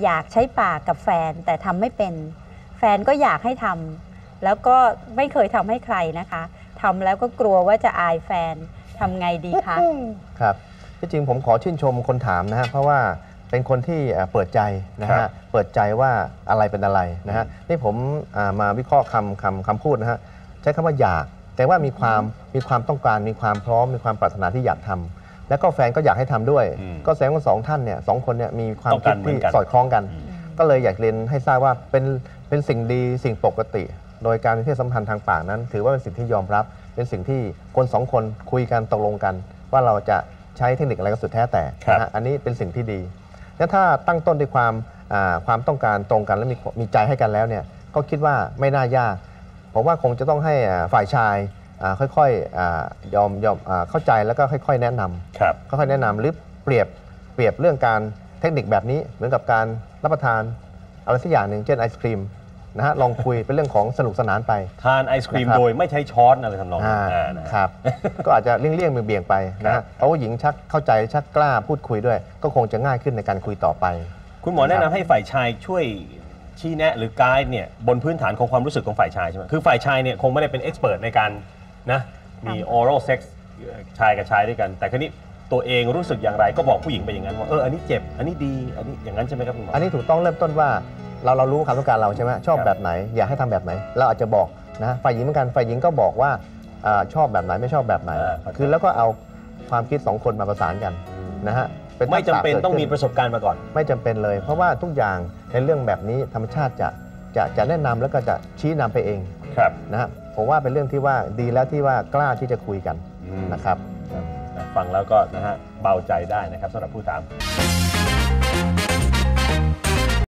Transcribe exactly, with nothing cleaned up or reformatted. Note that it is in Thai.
อยากใช้ปากกับแฟนแต่ทำไม่เป็นแฟนก็อยากให้ทำแล้วก็ไม่เคยทำให้ใครนะคะทำแล้วก็กลัวว่าจะอายแฟนทำไงดีคะครับที่จริงผมขอชื่นชมคนถามนะฮะเพราะว่าเป็นคนที่เปิดใจนะฮะเปิดใจว่าอะไรเป็นอะไรนะฮะนี่ผมมาวิเคราะห์คำคำคำพูดนะฮะใช้คำว่าอยากแต่ว่ามีความมีความต้องการมีความพร้อมมีความปรารถนาที่อยากทำแล้วก็แฟนก็อยากให้ทำด้วยก็แสดงว่าสองท่านเนี่ยสองคนเนี่ยมีความคิดที่สอดคล้องกันก็เลยอยากเรียนให้ทราบว่าเป็นเป็นสิ่งดีสิ่งปกติโดยการมีเพศสัมพันธ์ทางปากนั้นถือว่าเป็นสิ่งที่ยอมรับเป็นสิ่งที่คนสองคนคุยกันตกลงกันว่าเราจะใช้เทคนิคอะไรก็สุดแท้แต่นะฮะอันนี้เป็นสิ่งที่ดีและถ้าตั้งต้นด้วยความความต้องการตรงกันและมีมีใจให้กันแล้วเนี่ยก็คิดว่าไม่น่ายากผมว่าคงจะต้องให้ฝ่ายชายค่อยๆยอมยอมเข้าใจแล้วก็ค่อยๆแนะนำค่อยๆแนะนำหรือเปรียบเปรียบเรื่องการเทคนิคแบบนี้เหมือนกับการรับประทานอะไรสักอย่างหนึ่งเช่นไอศครีมนะฮะลองคุยเป็นเรื่องของสนุกสนานไปทานไอศครีมโดยไม่ใช้ช้อนอะไรทำนองนั้นครับก็อาจจะเลี่ยงๆเบี่ยงๆไปนะฮะเพราะว่าหญิงชักเข้าใจชักกล้าพูดคุยด้วยก็คงจะง่ายขึ้นในการคุยต่อไปคุณหมอแนะนำให้ฝ่ายชายช่วยชี้แนะหรือไกด์เนี่ยบนพื้นฐานของความรู้สึกของฝ่ายชายใช่ไหมคือฝ่ายชายเนี่ยคงไม่ได้เป็นเอ็กซ์เพรสในการนะมีออรัลเซ็กซ์ชายกับชายด้วยกันแต่คราวนี้ตัวเองรู้สึกอย่างไรก็บอกผู้หญิงไปอย่างนั้นว่าเอออันนี้เจ็บอันนี้ดีอันนี้อย่างนั้นใช่ไหมครับคุณหมออันนี้ถูกต้องเริ่มต้นว่าเราเรารู้ความต้องการเราใช่ไหมชอบแบบไหนอยากให้ทำแบบไหนเราอาจจะบอกนะฝ่ายหญิงเหมือนกันฝ่ายหญิงก็บอกว่าชอบแบบไหนไม่ชอบแบบไหนคือแล้วก็เอาความคิดสองคนมาประสานกันนะฮะไม่จำเป็นต้องมีประสบการณ์มาก่อนไม่จำเป็นเลยเพราะว่าทุกอย่างในเรื่องแบบนี้ธรรมชาติจะจะจะแนะนำแล้วก็จะชี้นำไปเองนะฮะผมว่าเป็นเรื่องที่ว่าดีแล้วที่ว่ากล้าที่จะคุยกันนะครับฟังแล้วก็นะฮะเบาใจได้นะครับสำหรับผู้ถาม